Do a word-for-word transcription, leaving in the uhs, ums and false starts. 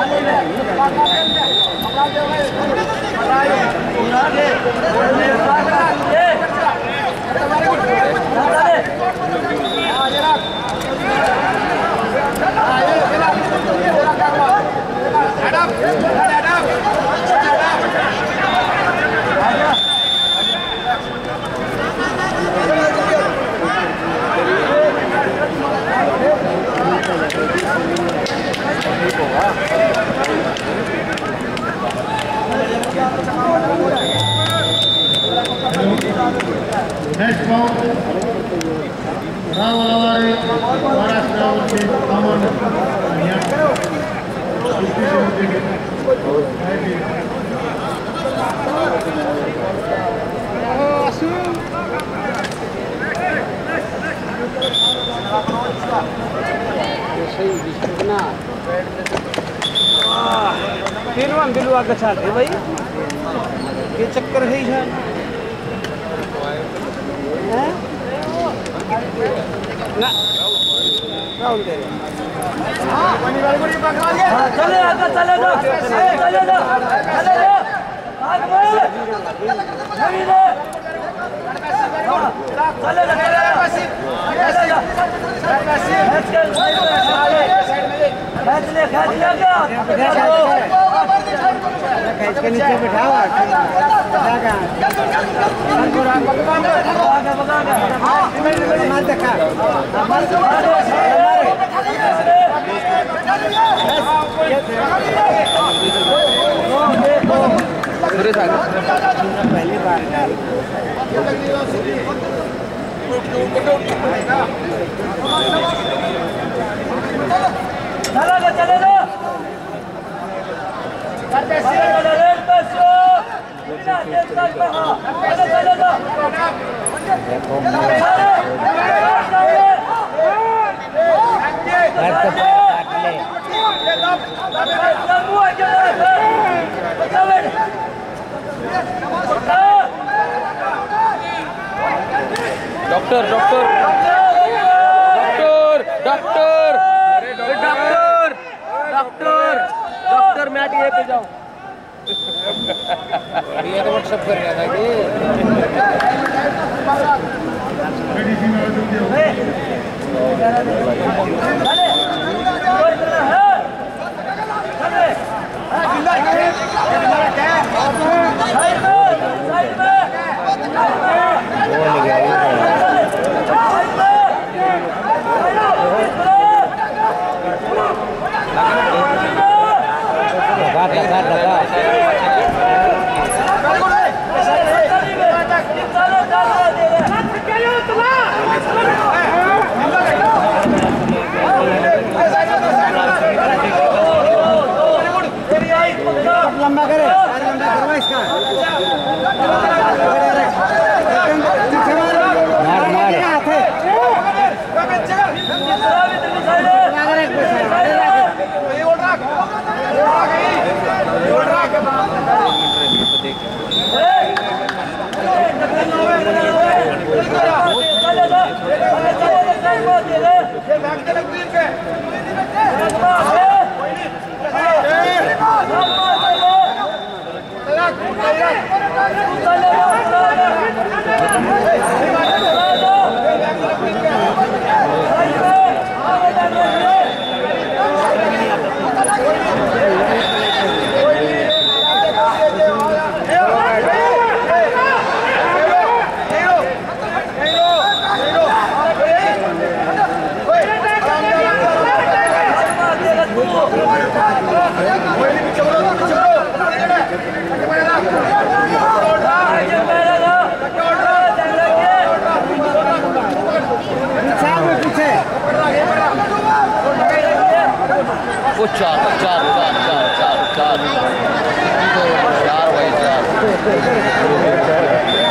Next ball, Rahul Awari, Maharashtra versus Aman. फिर बिलू आगे छाड़ते भाई ये चक्कर है ही ना राहुल दे चले आगे चले दो चले दो चले दो आगे नहीं दे चले दो चले दो खींच ले खींच ले खींच के नीचे बिठाओ माल देखा पहली बार चलो ना चलो ना doctor doctor doctor doctor doctor doctor doctor mat ये पे जाओ ये तो व्हाट्सएप कर रहा था लंबा करे लंबा करवा इसका मार मार हाथ है वो चार चार चार चार चार चार चार भाई चार